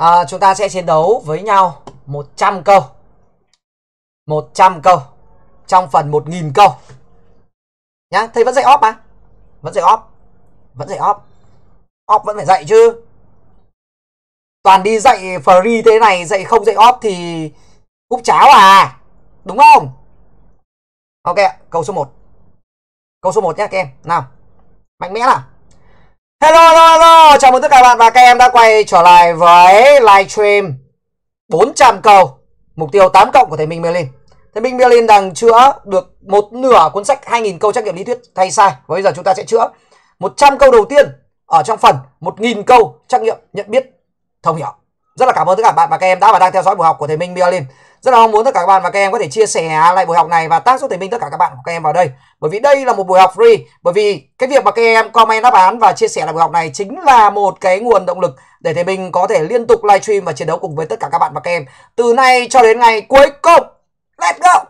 Chúng ta sẽ chiến đấu với nhau 100 câu. 100 câu trong phần 1000 câu nhá. Thầy vẫn dạy off mà. Vẫn dạy off. Vẫn dạy off. Off vẫn phải dạy chứ. Toàn đi dạy free thế này, dạy không dạy off thì húp cháo à. Đúng không? Ok, câu số 1. Câu số 1 nhá các em. Nào. Mạnh mẽ nào. Hello. Chào mừng tất cả các bạn và các em đã quay trở lại với livestream 400 câu. Mục tiêu 8 cộng của thầy Minh Merlin. Thầy Minh Merlin đang chữa được một nửa cuốn sách 2000 câu trắc nghiệm lý thuyết thay sai. Và bây giờ chúng ta sẽ chữa 100 câu đầu tiên ở trong phần 1000 câu trắc nghiệm nhận biết thông hiểu. Rất là cảm ơn tất cả các bạn và các em đã và đang theo dõi buổi học của thầy Minh Merlin. Rất là mong muốn tất cả các bạn và các em có thể chia sẻ lại buổi học này và tag giúp thầy Minh tất cả các bạn của các em vào đây. Bởi vì đây là một buổi học free. Bởi vì cái việc mà các em comment đáp án và chia sẻ lại buổi học này chính là một cái nguồn động lực để thầy Minh có thể liên tục livestream và chiến đấu cùng với tất cả các bạn và các em từ nay cho đến ngày cuối cùng. Let's go.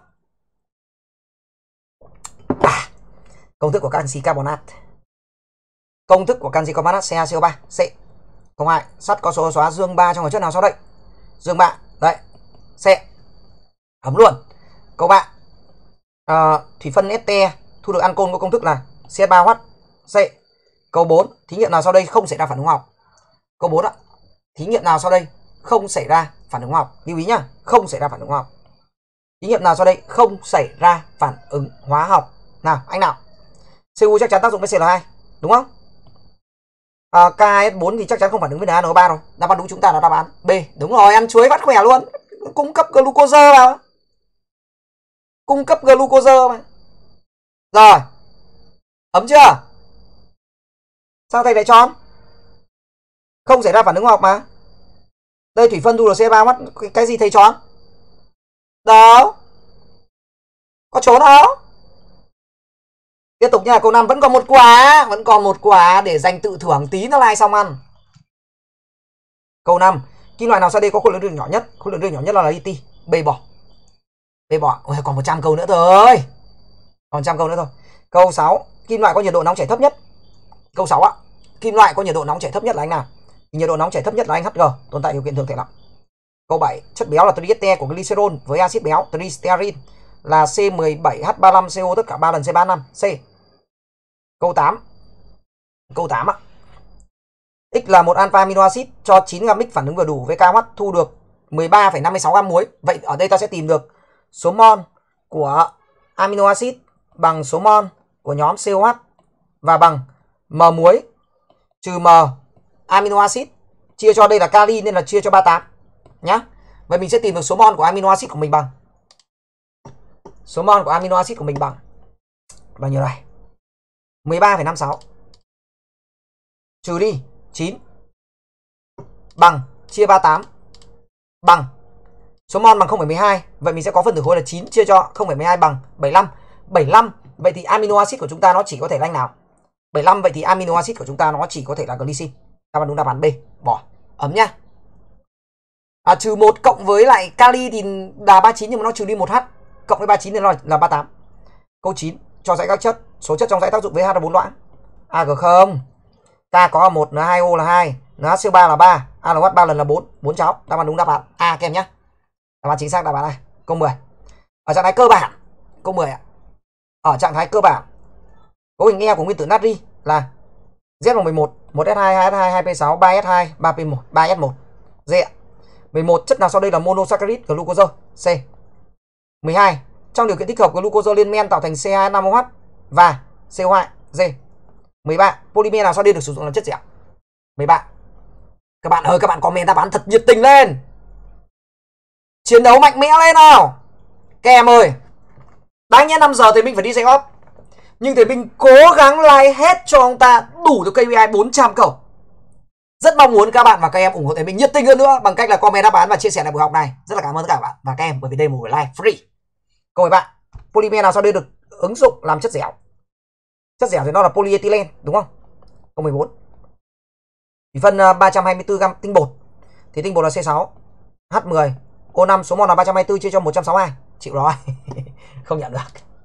Công thức của canxi carbonat. Công thức của canxi carbonat CaCO3 C. Câu 2, sắt có số xóa dương 3 trong hợp chất nào sau đây? Dương 3. Đấy. C. Ấm luôn. Câu 3. Thủy phân este thu được ancol có công thức là CS3H. C. Câu 4. Thí nghiệm nào sau đây không xảy ra phản ứng hóa học? Câu 4 ạ. Thí nghiệm nào sau đây không xảy ra phản ứng hóa học? Lưu ý nhá, không xảy ra phản ứng hóa học. Thí nghiệm nào sau đây không xảy ra phản ứng hóa học? Nào, anh nào? Cu chắc chắn tác dụng với Cl2, đúng không? KS4 thì chắc chắn không phản ứng với NaNO3 rồi. Đáp án đúng chúng ta là đáp án B. Đúng rồi, ăn chuối phát khỏe luôn. Cung cấp glucose vào. Cung cấp glucose mà. Rồi. Ấm chưa? Sao thầy lại tròn? Không xảy ra phản ứng hóa học mà. Đây thủy phân thu được C3H, cái gì thầy tròn? Đâu? Có trốn không? Tiếp tục nha, câu 5 vẫn còn một quả, vẫn còn một quả để dành tự thưởng tí nó like xong ăn. Câu 5, kim loại nào sau đây có khối lượng đường nhỏ nhất? Khối lượng đường nhỏ nhất là lithium. B bỏ. B bỏ. Ôi, còn 100 câu nữa thôi. Còn 100 câu nữa thôi. Câu 6, kim loại có nhiệt độ nóng chảy thấp nhất. Câu 6 ạ. Kim loại có nhiệt độ nóng chảy thấp nhất là anh nào? Nhiệt độ nóng chảy thấp nhất là anh Hg, tồn tại điều kiện thường thể lỏng. Câu 7, chất béo là triester của glycerol với axit béo triglycerin là C17H35CO tất cả 3 lần C35. C. Câu 8. Câu 8 ạ. X là một alpha amino acid cho 9 gam X phản ứng vừa đủ với KH thu được 13,56 gam muối. Vậy ở đây ta sẽ tìm được số mol của amino acid bằng số mol của nhóm COH và bằng m muối trừ m amino acid chia cho đây là kali nên là chia cho 38 nhá. Vậy mình sẽ tìm được số mol của amino acid của mình bằng số mol của amino acid của mình bằng bao nhiêu này? 13,56 trừ đi 9 bằng chia 38 bằng số mol bằng 0,12. Vậy mình sẽ có phân tử khối là 9 chia cho 0,12 bằng 75. 75. Vậy thì amino acid của chúng ta nó chỉ có thể là anh nào? 75. Vậy thì amino acid của chúng ta nó chỉ có thể là glycine. Đáp án đúng đáp án B. Bỏ. Ấm nhá. Trừ 1 cộng với lại kali thì là 39 nhưng mà nó trừ đi 1H. Cộng với 39 thì nó là 38. Câu 9. Cho dãy các chất. Số chất trong dãy tác dụng với H là 4 loãng. Ag không. K có 1, N2O là 2, NaCO3 là 3, ALOH 3 lần là 4. 4 cháu. Đáp án đúng đáp án A các em nhé. Đáp án chính xác đáp án này. Câu 10. Ở trạng thái cơ bản. Câu 10 ạ. Ở trạng thái cơ bản cấu hình E của nguyên tử natri là Z bằng 11, 1S2, 2S2, 2P6, 3S2, 3P1, 3S1. D ạ. 11. Chất nào sau đây là monosaccharide glucose? C. 12. Trong điều kiện tích hợp glucose lên men tạo thành C2H5OH và CO2. D. 13. Polymer nào sau đây được sử dụng làm chất dẻo? 13. Các bạn ơi, các bạn comment đáp án thật nhiệt tình lên. Chiến đấu mạnh mẽ lên nào. Các em ơi, đáng nhẽ 5 giờ thì mình phải đi dạy off, nhưng thì mình cố gắng like hết cho ông ta đủ được KPI 400 câu. Rất mong muốn các bạn và các em ủng hộ thầy mình nhiệt tình hơn nữa bằng cách là comment đáp án và chia sẻ lại buổi học này. Rất là cảm ơn tất cả các bạn và các em bởi vì đây là một buổi live free. Câu 13. Polymer nào sau đây được ứng dụng làm chất dẻo? Chất dẻo thì nó là polyethylene, đúng không? Câu 14. Thủy phân 324 g tinh bột thì tinh bột là C6, H10, O5, số mol là 324 chia cho 162. Chịu rồi. Không nhận được.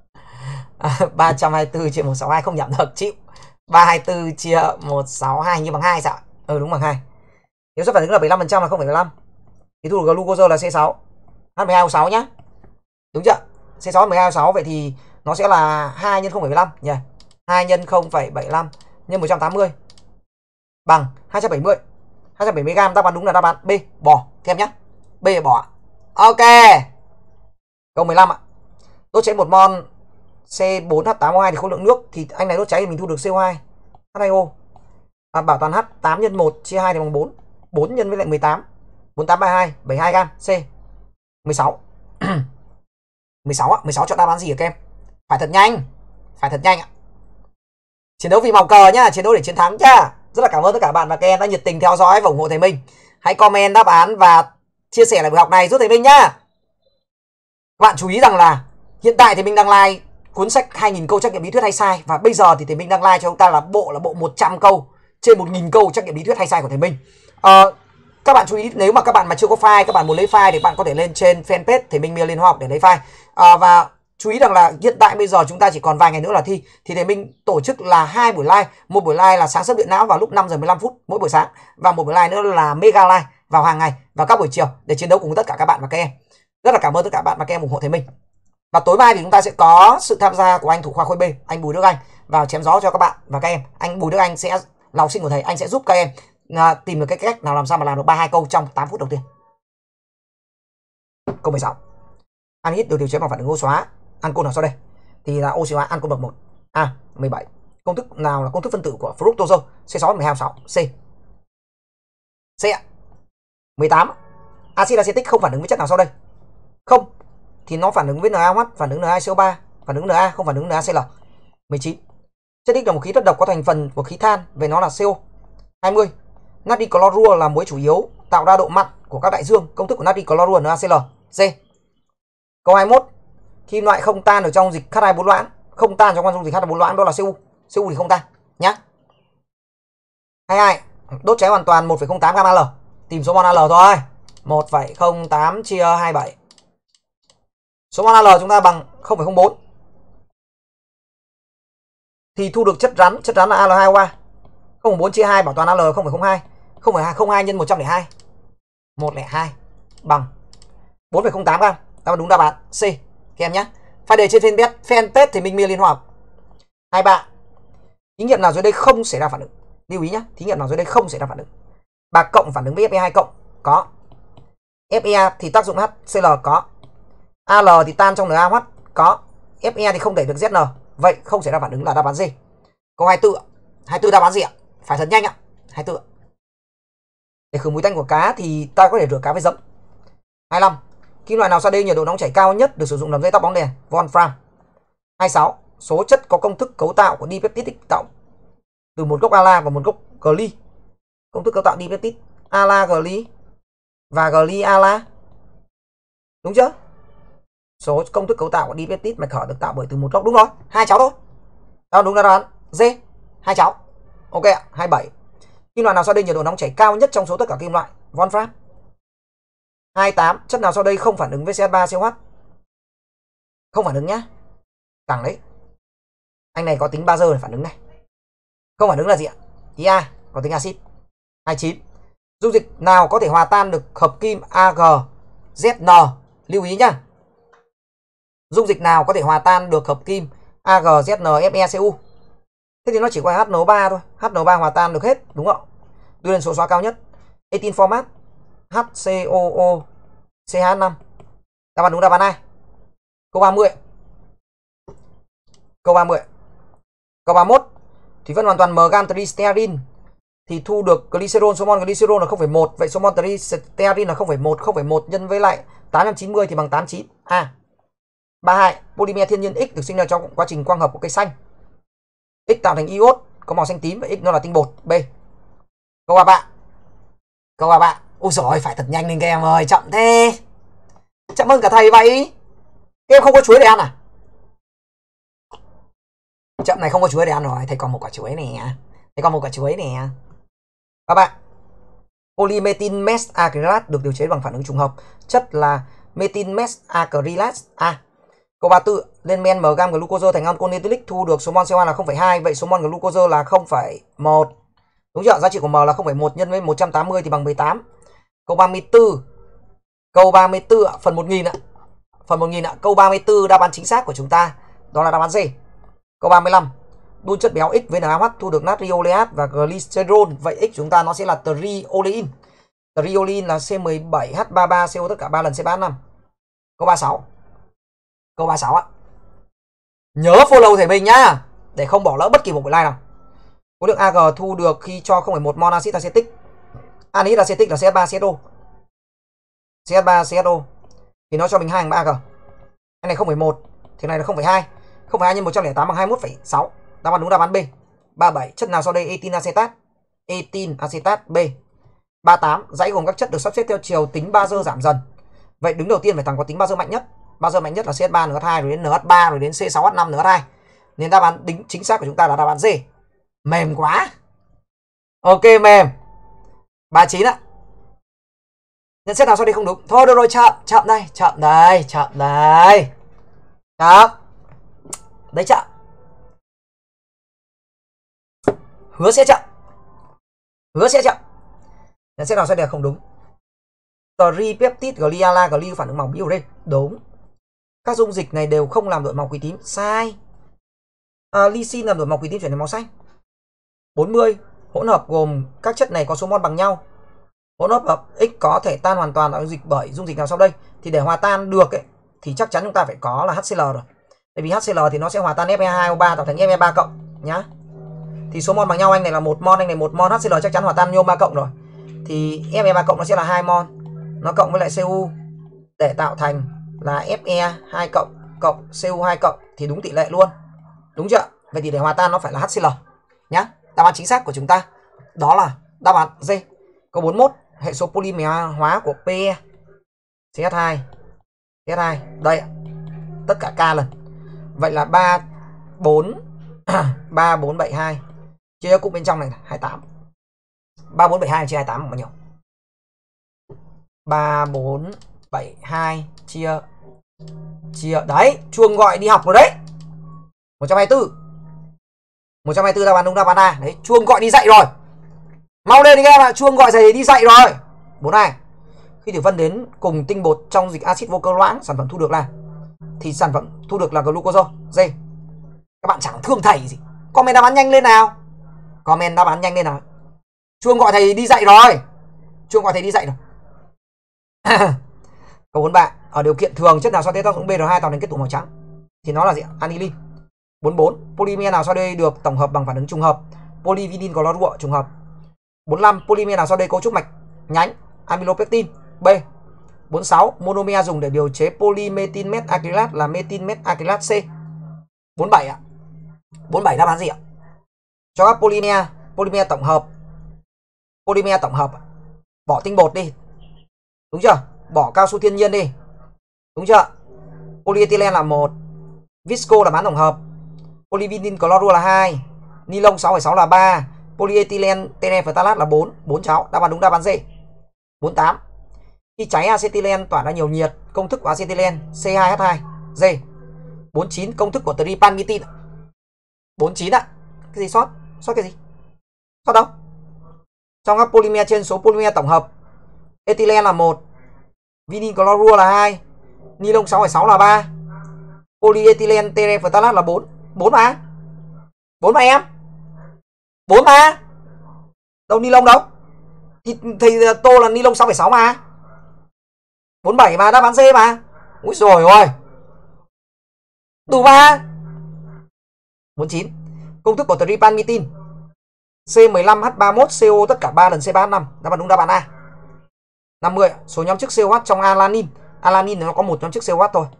324 chia 162 không nhận được, chịu. 324 chia 162 như bằng 2 sao? Đúng bằng 2. Nếu suất phản ứng là 75% là 0,75 thì thu được glucose là C6 H12O6 nhá. Đúng chưa? C6 H12O6 vậy thì nó sẽ là 2 nhân 0,75 nhỉ. 2 nhân 0,75 nhân 180 bằng 270. 270 gram, đáp án đúng là đáp án B, bò các em nhé. B là bò. Ok. Câu 15 ạ. Đốt cháy một mol C4H8O2 thì khối lượng nước thì anh này đốt cháy thì mình thu được CO2 H2O. Bảo toàn H 8 nhân 1 chia 2 thì bằng 4. 4 nhân với lại 18. 4832 72 gram. C 16. 16 ạ. 16 chọn đáp án gì hả các em? Phải thật nhanh. Phải thật nhanh ạ. Chiến đấu vì màu cờ nhá, chiến đấu để chiến thắng nhá. Rất là cảm ơn tất cả bạn và các em đã nhiệt tình theo dõi và ủng hộ thầy Minh. Hãy comment đáp án và chia sẻ lại buổi học này giúp thầy Minh nhá. Các bạn chú ý rằng là hiện tại thì mình đang like cuốn sách 2000 câu trắc nghiệm lý thuyết hay sai, và bây giờ thì thầy Minh đang like cho chúng ta là bộ 100 câu trên 1000 câu trắc nghiệm lý thuyết hay sai của thầy Minh. Các bạn chú ý, nếu mà các bạn mà chưa có file, các bạn muốn lấy file thì bạn có thể lên trên fanpage thầy Minh Liên Hoa học để lấy file. Và chú ý rằng là hiện tại bây giờ chúng ta chỉ còn vài ngày nữa là thi, thì thầy Minh tổ chức là 2 buổi live. Một buổi live là sáng sớm điện não vào lúc 5 giờ 15 phút mỗi buổi sáng, và một buổi live nữa là mega live vào hàng ngày vào các buổi chiều để chiến đấu cùng tất cả các bạn và các em. Rất là cảm ơn tất cả bạn và các em ủng hộ thầy Minh. Và tối mai thì chúng ta sẽ có sự tham gia của anh thủ khoa khối B, anh Bùi Đức Anh vào chém gió cho các bạn và các em. Anh Bùi Đức Anh sẽ là học sinh của thầy, anh sẽ giúp các em tìm được cái cách nào làm sao mà làm được 32 câu trong 8 phút đầu tiên. Câu 16. Anhydride được điều chế bằng phản ứng ô xóa ancol nào sau đây? Thì là oxy hóa ancol bậc 1. A. 17. Công thức nào là công thức phân tử của fructose? C6 12O6. C. C ạ. 18. Axit acetic không phản ứng với chất nào sau đây? Không. Thì nó phản ứng với NaOH, phản ứng Na2CO3, phản ứng Na, không phản ứng NaCl. 19. Chất X là một khí rất độc có thành phần của khí than, về nó là CO. 20. Natri clorua là muối chủ yếu tạo ra độ mặn của các đại dương, công thức của natri clorua NaCl. C. Câu 21. Kim loại không tan ở trong dịch H2O4 loãng, không tan trong dung dịch H2O4 loãng đó là Cu. Cu thì không tan nhá. 22. Đốt cháy hoàn toàn 1,08 gam Al. Tìm số mol Al thôi. 1,08 chia 27. Số mol Al chúng ta bằng 0,04. Thì thu được chất rắn là Al2O3. 0,4 chia 2 bảo toàn Al 0,02. 0,02 nhân 102. 102 bằng 4,08 gram. Đáp án đúng đáp án C các em nhé. Phải để trên fanpage thì Minh Liên Hoa học. 23. Thí nghiệm nào dưới đây không xảy ra phản ứng? Lưu ý nhé, thí nghiệm nào dưới đây không xảy ra phản ứng? Bạc cộng phản ứng với Fe2 cộng có. Fe thì tác dụng HCl có. Al thì tan trong NaOH có. Fe thì không đẩy được Zn. Vậy không xảy ra phản ứng là đáp án gì? Câu 24. 24 đáp án gì ạ? Phải thật nhanh ạ. 24. Để khử mùi tanh của cá thì ta có thể rửa cá với giấm. 25. Kim loại nào sau đây nhiệt độ nóng chảy cao nhất được sử dụng làm dây tóc bóng đèn? Wolfram. 26. Số chất có công thức cấu tạo của dipeptide tạo từ một gốc ala và một gốc gly. Công thức cấu tạo dipeptide ala gly và gly ala. Đúng chưa? Số công thức cấu tạo của dipeptide mạch khở được tạo bởi từ một gốc. Đúng rồi, hai cháu thôi. Đó đúng là đáp án D, hai cháu. Ok ạ. 27. Kim loại nào sau đây nhiệt độ nóng chảy cao nhất trong số tất cả kim loại? Wolfram. 28. Chất nào sau đây không phản ứng với CH3COH? Không phản ứng nhá. Cẳng đấy. Anh này có tính bazơ để phản ứng này. Không phản ứng là gì ạ? Ia có tính axit. 29. Dung dịch nào có thể hòa tan được hợp kim AgZn? Lưu ý nhá. Dung dịch nào có thể hòa tan được hợp kim AgZn FeCu? Thế thì nó chỉ qua HNO3 thôi. HNO3 hòa tan được hết, đúng không? Đưa lên số xóa cao nhất. Etin format HCOO CH5. Đáp án đúng đáp án A. Câu 30. Câu 30. Câu 31. Thủy phân hoàn toàn M gam triglycerin thì thu được glycerol, số mol glycerol là 0,1. Vậy số mol triglycerin là 0,1. 0,1 nhân với lại 890 thì bằng 89. A. 32. Polymer thiên nhiên X được sinh ra trong quá trình quang hợp của cây xanh. X tạo thành iốt có màu xanh tím và X nó là tinh bột. B. Câu 33. Câu 33. Ôi giời ơi, phải thật nhanh lên các em ơi, chậm thế. Chậm hơn cả thầy vậy. Các em không có chuối để ăn à? Chậm này không có chuối để ăn rồi, thầy còn một quả chuối nè. Thầy còn một quả chuối nè. Các bạn. Polymethyl mesacrylate được điều chế bằng phản ứng trùng hợp. Chất là methyl mesacrylate. A. Câu 34. Lên men M gam glucose thành ancol ethylic thu được số mol CO2 là 0,2. Vậy số mol glucose là 0,1. Đúng chưa? Giá trị của M là 0,1 nhân với 180 thì bằng 18. Câu 34. Câu 34 ạ, phần 1000 ạ. Phần 1000 ạ. Câu 34 đáp án chính xác của chúng ta đó là đáp án D. Câu 35. Đun chất béo X với NaOH thu được natrioleat và glycerol. Vậy X chúng ta nó sẽ là triolein. Triolein là C17H33CO tất cả 3 lần C35. Câu 36. Câu 36 ạ. Nhớ follow thầy mình nhá, để không bỏ lỡ bất kỳ một buổi live nào. Khối lượng Ag thu được khi cho 0,1 mol axit acetic. Anhydride acetic là CH3CSO. CH3CSO thì nó cho mình 2/3 Ag. Cái này 0,1 thì này là 0,2. 0,2 nhân 108 bằng 21,6. Đáp án đúng đáp án B. 37. Chất nào sau đây etin acetat? Etin acetat B. 38. Dãy gồm các chất được sắp xếp theo chiều tính bazơ giảm dần. Vậy đứng đầu tiên phải thằng có tính bazơ mạnh nhất. Bazơ mạnh nhất là CH3NH2 rồi đến NH3 rồi đến C6H5NH2. Nên đáp án đính chính xác của chúng ta là đáp án D. Mềm quá. Ok mềm. 39 ạ. Nhận xét nào sau đây không đúng? Thôi được rồi, chậm đây, chậm đây. Chậm. Đấy chậm. Hứa sẽ chậm. Nhận xét nào sau đây là không đúng? Tripeptide gliala gly phản ứng màu biuret. Đúng. Các dung dịch này đều không làm đổi màu quỳ tím. Sai. Lysine làm đổi màu quỳ tím chuyển thành màu xanh. 40. Hỗn hợp gồm các chất này có số mol bằng nhau. Hỗn hợp X có thể tan hoàn toàn ở dung dịch bởi dung dịch nào sau đây? Thì để hòa tan được ấy, thì chắc chắn chúng ta phải có là HCl rồi. Tại vì HCl thì nó sẽ hòa tan Fe2O3 tạo thành Fe3 cộng nhá. Thì số mol bằng nhau, anh này là 1 mol, anh này 1 mol, HCl chắc chắn hòa tan nhôm 3 cộng rồi. Thì Fe3 cộng nó sẽ là 2 mol. Nó cộng với lại Cu để tạo thành là Fe2 cộng Cu2 cộng thì đúng tỷ lệ luôn. Đúng chưa? Vậy thì để hòa tan nó phải là HCl nhá. Đáp án chính xác của chúng ta đó là đáp án D. Câu 41. Hệ số polymer hóa của PE CH2 đây tất cả K lần. Vậy là 3472 chia cho cụm bên trong này 28. 3472 chia 28 bằng bao nhiêu? 3472 chia đấy, chuông gọi đi học rồi đấy. 124 đáp án đúng, đáp án A. Đấy, chuông gọi đi dạy rồi. Mau lên đi các em ạ, chuông gọi thầy đi dạy rồi. 42. Khi thủy phân đến cùng tinh bột trong dịch axit vô cơ loãng, sản phẩm thu được là glucose. D. Các bạn chẳng thương thầy gì. Comment đáp án nhanh lên nào. Chuông gọi thầy đi dạy rồi. Câu 43. Ở điều kiện thường, chất nào sau đây tác dụng BR2 tạo thành kết tủa màu trắng? Thì nó là gì? Anilin. 44. Polymer nào sau đây được tổng hợp bằng phản ứng trùng hợp? Polyvinyl clorua trùng hợp. 45. Polymer nào sau đây cấu trúc mạch nhánh? Amylopectin. B. 46. Monomer dùng để điều chế polymethyl methacrylat là methyl methacrylat C. 47 ạ. 47 đáp án gì ạ? Cho các polymer tổng hợp. Bỏ tinh bột đi. Đúng chưa? Bỏ cao su thiên nhiên đi. Đúng chưa? Polyethylene là 1, visco là bán tổng hợp, polyvinyl clorua là 2, nilon 6,6 là 3, polyethylene terephthalate là 4. 4 cháu, đáp án đúng đáp án D. 48. Khi cháy acetylen tỏa ra nhiều nhiệt, công thức của acetylen C2H2. D. 49. Công thức của tripalmitin. 49 ạ. Cái gì sót? Sót cái gì? Sót đâu? Trong các polymer trên, số polymer tổng hợp ethylene là 1, vinyl clorua là 2, nilon 6,6 là 3, polyethylene terephthalate là 4. 4 mà. 4 mà em. 4 mà. Đâu nilon đâu? Thì tô là nilon 6,6 mà. 47 mà, đáp án C mà. Úi rồi ôi. Đủ mà. 49. Công thức của tripalmitin C15H31CO tất cả 3 lần C3H5. Đáp án đúng đáp án A. 50. Số nhóm chức COH trong alanin. Alanin nó có một nhóm chức COH thôi.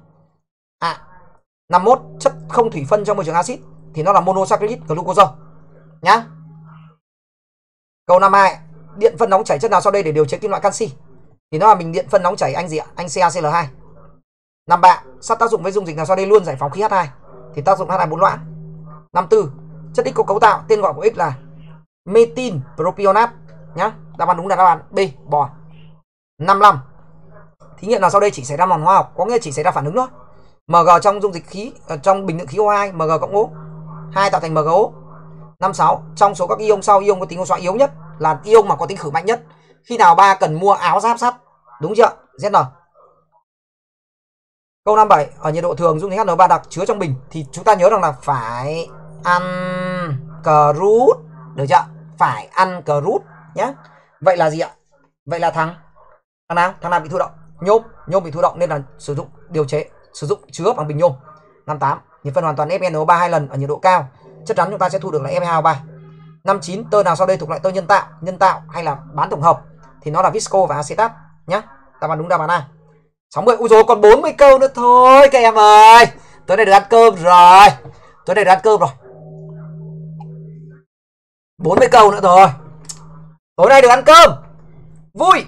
51. Chất không thủy phân trong môi trường axit thì nó là monosaccharide glucose nhá. Câu 52. Điện phân nóng chảy chất nào sau đây để điều chế kim loại canxi? Thì nó là mình điện phân nóng chảy anh gì ạ? Anh CaCl2. 53. Sắt tác dụng với dung dịch nào sau đây luôn giải phóng khí H2? Thì tác dụng H2 4 loãng. 54. Chất X có cấu tạo, tên gọi của X là methyl propionate nhá. Đáp án đúng là đáp án B, bò. 55. Thí nghiệm nào sau đây chỉ xảy ra mòn hóa học, có nghĩa chỉ xảy ra phản ứng thôi. Mg trong dung dịch khí trong bình lượng khí O2, Mg cộng O, 2 tạo thành MgO. 56. Trong số các ion sau, ion có tính ô xoa yếu nhất là ion mà có tính khử mạnh nhất. Khi nào ba cần mua áo giáp sắt? Đúng chưa? ZN. Câu 57. Ở nhiệt độ thường dung dịch HN3 đặc chứa trong bình thì chúng ta nhớ rằng là phải ăn crút. Được chưa? Phải ăn crút nhé. Vậy là gì ạ? Vậy là thằng nào? Thằng nào bị thụ động? Nhôm bị thụ động nên là sử dụng chứa bằng bình nhôm. 58. Nhiệt phân hoàn toàn FeNO3 2 lần ở nhiệt độ cao, chất rắn chúng ta sẽ thu được là Fe2O3. 59. Tơ nào sau đây thuộc loại tơ nhân tạo hay là bán tổng hợp? Thì nó là visco và acetat nhá. Đáp án đúng đáp án A. 60. Ui rồi còn 40 câu nữa thôi các em ơi. Tối nay được ăn cơm rồi. 40 câu nữa rồi. Tối nay được ăn cơm. Vui.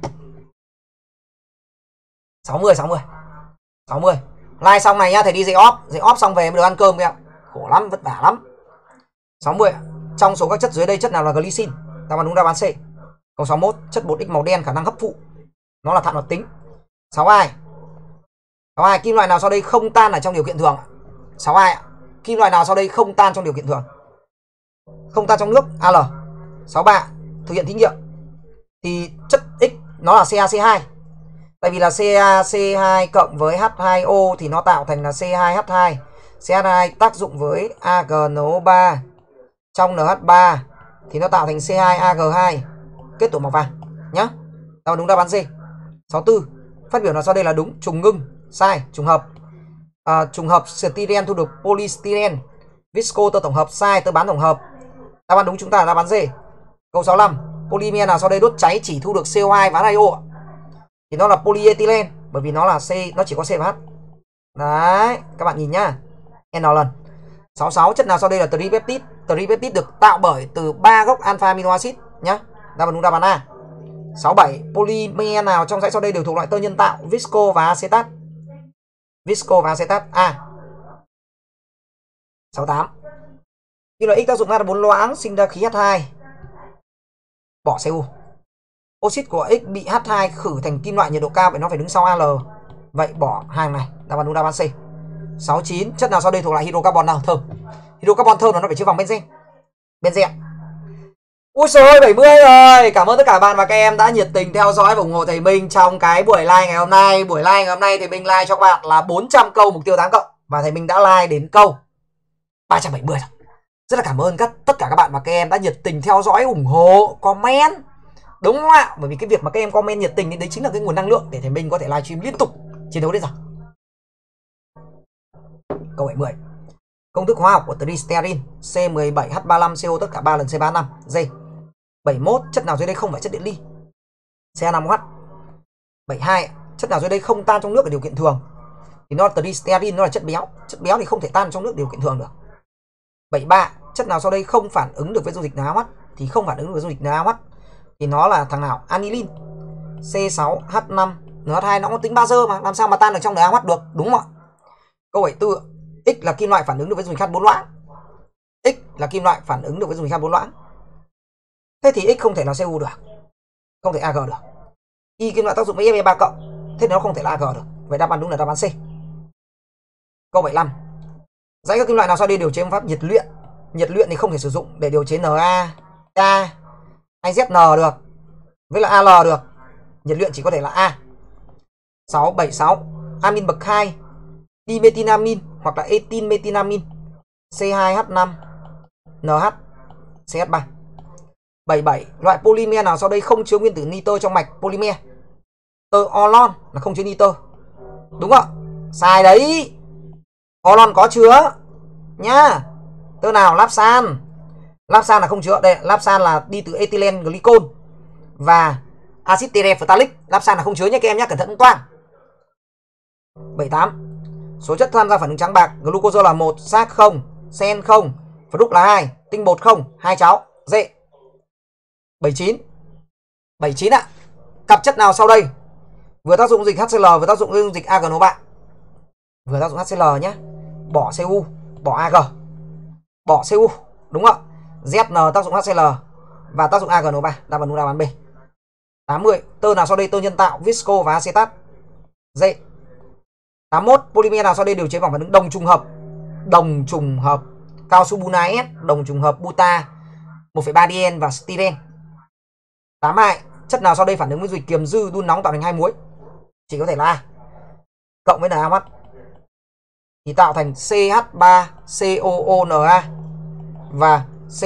60. Like xong này nhá, thầy đi dạy off xong về mới được ăn cơm các em. Khổ lắm, vất vả lắm. 60. Trong số các chất dưới đây chất nào là glycine? Đáp án đúng đáp án C. Câu 61. Chất bột X màu đen khả năng hấp thụ nó là than hoạt tính. 62. Kim loại nào sau đây không tan ở trong điều kiện thường? 62. Kim loại nào sau đây không tan trong điều kiện thường? Không tan trong nước. Al. 63. Thực hiện thí nghiệm thì chất X nó là CaC2. Tại vì là CaC2 cộng với H2O thì nó tạo thành là C2H2. CH2 tác dụng với AgNO3 trong NH3 thì nó tạo thành C2Ag2, kết tủa màu vàng nhá. Đáp án đúng đáp án C. 64. Phát biểu nào sau đây là đúng? Trùng ngưng. Sai. Trùng hợp. Trùng hợp styrene thu được polystyrene. Visco tơ tổng hợp. Sai. Tơ bán tổng hợp. Đáp án đúng chúng ta là đáp án D. Câu 65. Polymer nào sau đây đốt cháy chỉ thu được CO2 và H2O? Thì nó là polyethylene, bởi vì nó là C, nó chỉ có C và H. Đấy, các bạn nhìn nhá. N lần. 66. Chất nào sau đây là tripeptide? Tripeptide được tạo bởi từ 3 gốc alpha amino acid nhá. Đáp án đúng đáp án A. 67. Polymer nào trong dãy sau đây đều thuộc loại tơ nhân tạo? Visco và acetat. A. 68. Khi loại X tác dụng H4 loãng sinh ra khí H2. Bỏ Cu. Oxit của X bị H2 khử thành kim loại nhiệt độ cao, vậy nó phải đứng sau Al. Vậy bỏ hàng này. Đáp án đúng đáp án C. 69. Chất nào sau đây thuộc loại hydrocarbon nào thơm? Hydrocarbon thơm nó phải chứa vòng benzen. Ui xôi 70 rồi. Cảm ơn tất cả bạn và các em đã nhiệt tình theo dõi và ủng hộ thầy Minh trong cái buổi live ngày hôm nay. Buổi live ngày hôm nay thầy Minh live cho các bạn là 400 câu mục tiêu 8 cộng và thầy Minh đã live đến câu 370 rồi. Rất là cảm ơn tất cả các bạn và các em đã nhiệt tình theo dõi, ủng hộ, comment. Đúng không ạ? Bởi vì cái việc mà các em comment nhiệt tình thì đấy chính là cái nguồn năng lượng để thầy Minh có thể livestream liên tục chiến đấu đến giờ. Câu 70. Công thức hóa học của triglycerin C17H35CO tất cả 3 lần C35. D. 71. Chất nào dưới đây không phải chất điện ly? CH5OH. 72. Chất nào dưới đây không tan trong nước ở điều kiện thường? Thì nó là triglycerin, nó là chất béo. Chất béo thì không thể tan trong nước điều kiện thường được. 73. Chất nào sau đây không phản ứng được với dung dịch NaOH? Thì không phản ứng được với dung dịch NaOH thì nó là thằng nào? Aniline. C6H5 NH2 nó có tính bazơ mà, làm sao mà tan được trong NaOH được, đúng không ạ? Câu 74. X là kim loại phản ứng được với dung dịch H4 loãng. X là kim loại phản ứng được với dung dịch H4 loãng. Thế thì X không thể là Cu được, không thể Ag được. Y kim loại tác dụng với Fe3 cộng, thế nó không thể là Ag được. Vậy đáp án đúng là đáp án C. Câu 75. Dãy các kim loại nào sau đây điều chế phương pháp nhiệt luyện? Nhiệt luyện thì không thể sử dụng để điều chế Na, K hay ZN được, với là Al được. Nhiệt luyện chỉ có thể là A. 76. Amin bậc 2, dimethylamin hoặc là ethylmethylamin, C2H5 NH CH3. 77. Loại polymer nào sau đây không chứa nguyên tử nitơ trong mạch polymer? Tơ orlon là không chứa nitơ. Đúng không? Sai đấy. Orlon có chứa nhá. Tơ nào? Lapsan. Lapsan là không chứa. Đây, lapsan là đi từ ethylene glycol và axit terephthalic. Lapsan là không chứa nhé các em nhé, cẩn thận toang. 78. Số chất tham gia phản ứng trắng bạc: glucose là 1, xác 0, sen 0, fructose là 2, tinh bột 0, hai cháu. D. 79. 79 ạ. Cặp chất nào sau đây vừa tác dụng dịch HCl vừa tác dụng dung dịch AgNO3? Vừa tác dụng HCl nhé. Bỏ Cu, bỏ Ag. Bỏ Cu, đúng không? ZN tác dụng HCl và tác dụng AgNO3. Đáp án đúng đáp án B. 80. Tơ nào sau đây tơ nhân tạo? Visco và acetat. D. 81. Polymer nào sau đây điều chế vòng phản ứng đồng trùng hợp? Đồng trùng hợp. cao su Buna S, đồng trùng hợp buta 1,3 DN và styren. 82. Chất nào sau đây phản ứng với dịch kiềm dư đun nóng tạo thành hai muối? Chỉ có thể là A. Cộng với NaOH thì tạo thành CH3COONa và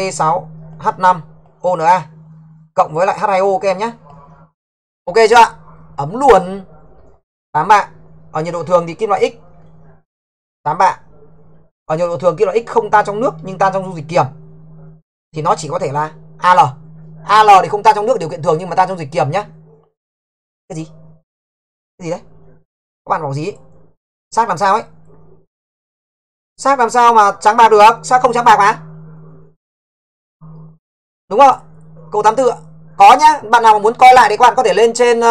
C6H5ONa cộng với lại H2O các em nhé. Ok chưa ạ? Ấm luôn. 83. Ở nhiệt độ thường thì kim loại X 83. Ở nhiệt độ thường kim loại X không tan trong nước nhưng tan trong dung dịch kiềm thì nó chỉ có thể là Al. Al thì không tan trong nước điều kiện thường nhưng mà tan trong dịch kiềm nhé. Cái gì? Cái gì đấy? Các bạn bảo gì ấy? Xác làm sao ấy? Xác làm sao mà trắng bạc được? Xác không trắng bạc mà. Đúng không? Câu 84 ạ. Có nhá. Bạn nào mà muốn coi lại thì các bạn có thể lên trên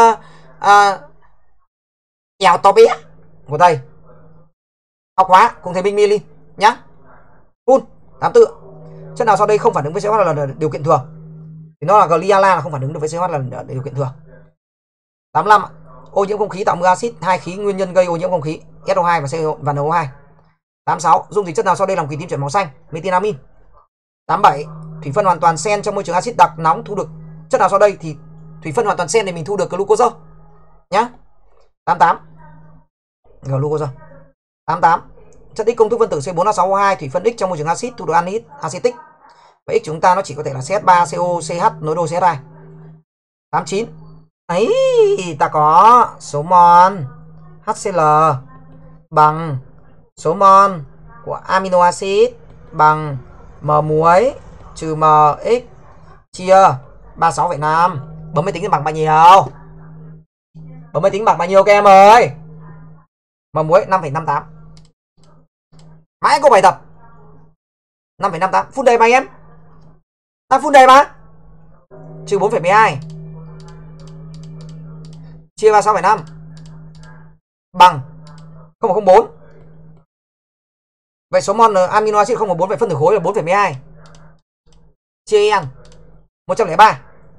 Ẻo to bé của thầy. Học hóa cùng thầy Minh My Linh nhá. Phun 84. Chất nào sau đây không phản ứng với CH là điều kiện thường? Thì nó là Gliala là không phản ứng được với CH là điều kiện thường. 85. Ô nhiễm không khí tạo mưa axit, hai khí nguyên nhân gây ô nhiễm không khí, SO2 và CO và NO2. 86. Dung dịch chất nào sau đây làm kỳ tim chuyển màu xanh? Methylamine. 87. Thủy phân hoàn toàn xen trong môi trường axit đặc nóng thu được chất nào sau đây? Thì thủy phân hoàn toàn xen thì mình thu được glucose nhá. 88. Glucose. 88. Chất X công thức phân tử C4H6O2 thủy phân X trong môi trường axit thu được anhydride acetic. Và X chúng ta nó chỉ có thể là CH3COCH nối đôi CH2. 89. Ấy, ta có số mol HCl bằng số mol của amino acid bằng m muối trừ mx chia 36,5. Bấm máy tính bằng bao nhiêu? Bấm máy tính bằng bao nhiêu các em ơi? M muối 5,58. Mãi có bài tập 5,58. Phút đầy mà em. Ta phút đầy mà. Trừ 4,12 chia 36,5 bằng 0,04. Vậy số mol amino acid 0,4 vậy phân tử khối là 4,12 chia n 103.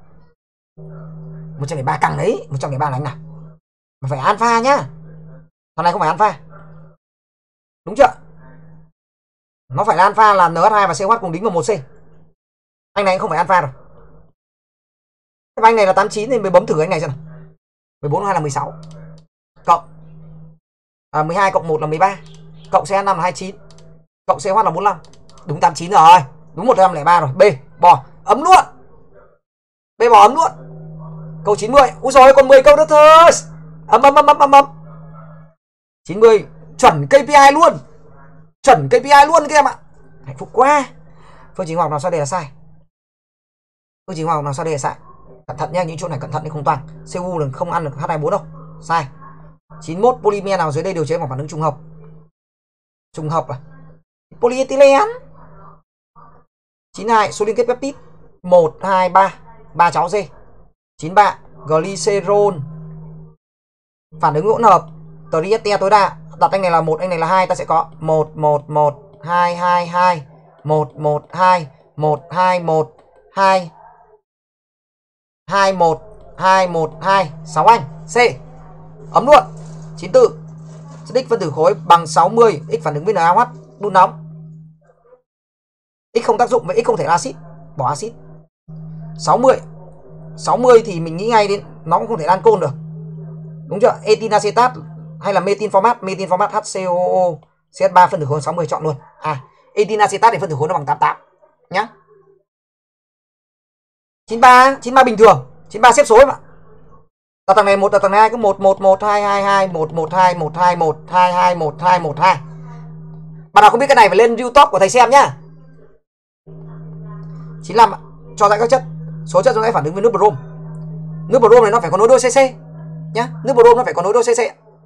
103 căng đấy. 103 là anh nào? Mà phải alpha nhá. Thằng này không phải alpha. Đúng chưa? Nó phải là alpha là NH2 và COH cùng đính vào 1C. Anh này không phải alpha rồi. Anh này là 89 thì mới bấm thử anh này xem nào. 14 2 là 16. Cộng 12 cộng 1 là 13. Cộng CH5 là 29. Cộng CH là 45. Đúng 89 rồi. Đúng 103 rồi. B bỏ ấm luôn. B bỏ ấm luôn. Câu 90. Úi rồi còn 10 câu nữa thôi. Ấm. 90 chuẩn KPI luôn. Chuẩn KPI luôn các em ạ. Hạnh phúc quá. Phương trình hóa học nào sau đây là sai? Phương trình hóa học nào sau đây là sai? Cẩn thận nha, những chỗ này cẩn thận thì không toàn. Cu là không ăn được H24 đâu. Sai. 91. Polymer nào dưới đây điều chế bằng phản ứng trùng hợp? Trùng hợp à? Polyethylene. 92. Số liên kết peptide 1 2 3 3 cháu D. 93. Glycerol phản ứng hỗn hợp trieste tối đa. Đặt anh này là 1, anh này là 2, ta sẽ có 1 1 1 2 2 2 1 1 2 1 2 1 2 2 1 2 1 2 6 anh. C. Ấm luôn. 94. Chất X phân tử khối bằng 60, X phản ứng với NaOH đun nóng. X không tác dụng với X không thể là axit, bỏ axit. 60. 60 thì mình nghĩ ngay đến nó cũng không thể ancol được. Đúng chưa? Etin acetat hay là metin format HCOO CH3 phân tử khối 60 chọn luôn. Etin acetat thì phân tử khối nó bằng 88 nhá. 93 bình thường, 93 xếp số mà. Đặt thằng này 1, đặt thằng này 2 cứ 1 1 1 2 2 2 1 1 2 1 2 1 2 2 1 2 1 2. Bạn nào không biết cái này phải lên YouTube của thầy xem nhá. 95 cho ra các chất. Số chất chúng ta phản ứng với nước brom. Nước brom này nó phải có nối đôi CC nhá. Nước brom nó phải có nối đôi CC.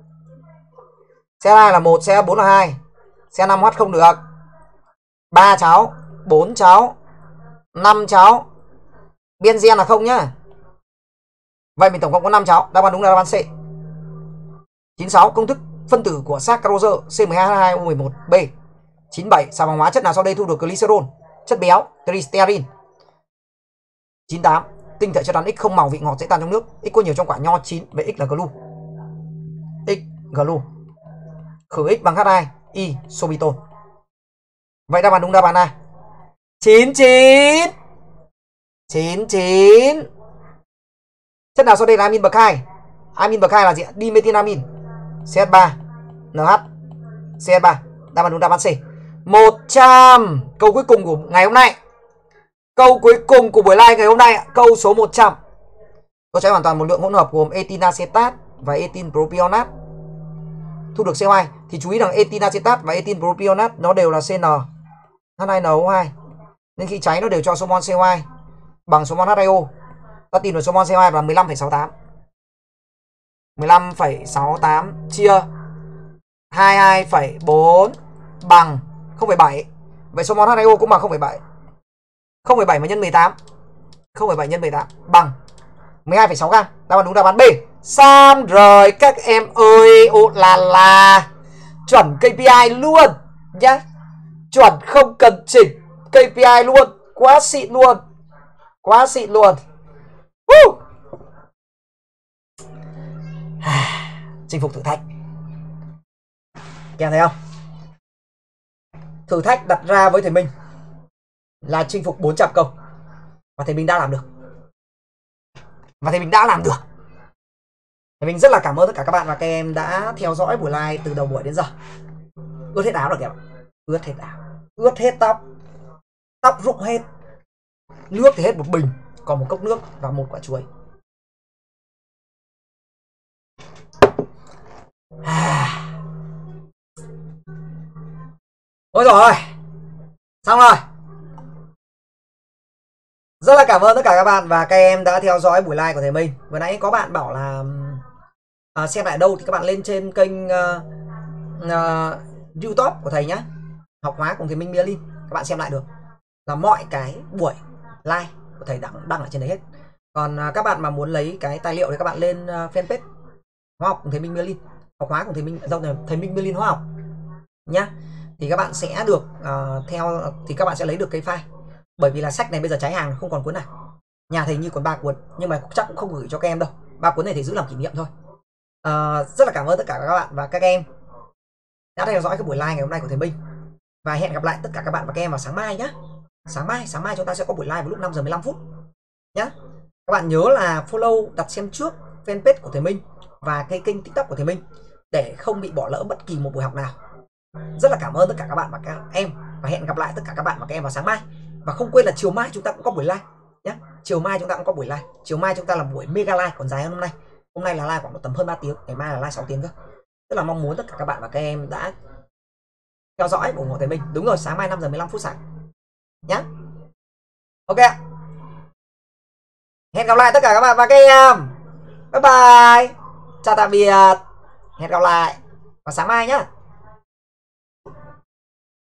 CH2 là 1, CH4 là 2. CH5H không được. 3 cháu, 4 cháu, 5 cháu. Benzen là không nhá. Vậy mình tổng cộng có 5 cháu. Đáp án đúng là đáp án C. 96. Công thức phân tử của saccharose C12H2O11B. 97. Xà phòng hóa chất nào sau đây thu được glycerol? Chất béo, triglycerin. 98. Tinh thể chất rắn X không màu vị ngọt dễ tan trong nước. X có nhiều trong quả nho chín. Vậy X là glu. X glu. Khử X bằng H2, Y sorbitol. Vậy đáp án đúng đáp án này. 99. 99. Chất nào sau đây là amin bậc 2? Amin bậc 2 là gì ạ? Dimethylamin. CH3 NH CH3. Đáp án đúng đáp án C. 100. Câu cuối cùng của ngày hôm nay. Câu cuối cùng của buổi live ngày hôm nay, câu số 100. Tôi sẽ hoàn toàn một lượng hỗn hợp gồm etinacetat và etinpropionat thu được CO2. Thì chú ý rằng etinacetat và etinpropionat nó đều là CN H2NO2. Nên khi cháy nó đều cho số mol CO2 bằng số mol H2O. Ta tìm được số mol CO2 là 15,68. 15,68 chia 22,4 bằng 0,7. Vậy số mol H2O cũng bằng 0,7. 0,7 mà nhân 18. 0,7 nhân 18 bằng 12,6 gam. Đáp án đúng đáp án B. Xong rồi các em ơi, ô là chuẩn KPI luôn nhá. Chuẩn không cần chỉnh, KPI luôn, quá xịn luôn. Quá xịn luôn. Chinh phục thử thách. Các em thấy không? Thử thách đặt ra với thầy Minh là chinh phục 400 câu. Và thầy Minh đã làm được. Thầy Minh rất là cảm ơn tất cả các bạn và các em đã theo dõi buổi live từ đầu buổi đến giờ. Ướt hết áo rồi kìa. Ướt hết áo. Ướt hết tóc. Tóc rụng hết. Nước thì hết một bình. Còn một cốc nước và một quả chuối. Ôi rồi. Xong rồi. Rất là cảm ơn tất cả các bạn và các em đã theo dõi buổi live của thầy Minh. Vừa nãy có bạn bảo là xem lại đâu thì các bạn lên trên kênh YouTube của thầy nhé. Học hóa cùng thầy Minh Mialin. Các bạn xem lại được. Là mọi cái buổi live của thầy đăng ở trên đấy hết. Còn các bạn mà muốn lấy cái tài liệu thì các bạn lên fanpage Hóa học cùng thầy Minh Mialin. Học hóa cùng thầy Minh Mialin Hóa học nhá. Thì các bạn sẽ được thì các bạn sẽ lấy được cái file. Bởi vì là sách này bây giờ cháy hàng không còn cuốn nào. Nhà thầy như còn 3 cuốn nhưng mà chắc cũng không gửi cho các em đâu. 3 cuốn này thì giữ làm kỷ niệm thôi. Rất là cảm ơn tất cả các bạn và các em đã theo dõi cái buổi live ngày hôm nay của thầy Minh. Và hẹn gặp lại tất cả các bạn và các em vào sáng mai nhé. Sáng mai chúng ta sẽ có buổi live vào lúc 5 giờ 15 phút nhé. Các bạn nhớ là follow đặt xem trước fanpage của thầy Minh và cái kênh TikTok của thầy Minh để không bị bỏ lỡ bất kỳ một buổi học nào. Rất là cảm ơn tất cả các bạn và các em và hẹn gặp lại tất cả các bạn và các em vào sáng mai. Và không quên là chiều mai chúng ta cũng có buổi live nhé. Chiều mai chúng ta cũng có buổi live. Chiều mai chúng ta là buổi mega live còn dài hơn hôm nay. Hôm nay là live khoảng tầm hơn 3 tiếng, ngày mai là live 6 tiếng cơ. Rất là mong muốn tất cả các bạn và các em đã theo dõi ủng hộ thầy Minh. Đúng rồi, sáng mai 5 giờ 15 phút sáng nhé. Ok. Hẹn gặp lại tất cả các bạn và các em. Bye bye. Chào tạm biệt. Hẹn gặp lại vào sáng mai nhé.